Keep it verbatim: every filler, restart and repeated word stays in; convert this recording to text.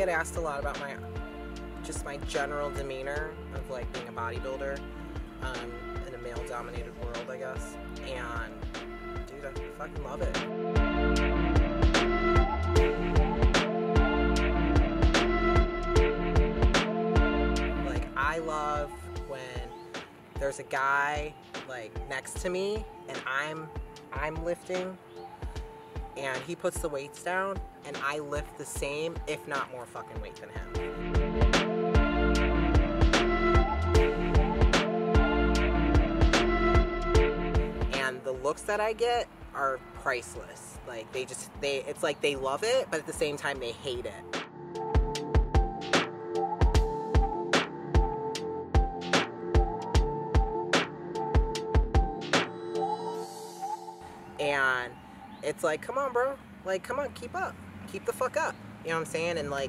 get asked a lot about my, just my general demeanor of like being a bodybuilder um, in a male-dominated world, I guess. And dude, I fucking love it. Like, I love when there's a guy like next to me and I'm I'm lifting and he puts the weights down and I lift the same, if not more fucking weight than him. And the looks that I get are priceless. Like, they just, they, it's like they love it, but at the same time they hate it. And it's like, come on, bro. Like, come on, keep up. Keep the fuck up. You know what I'm saying? And like,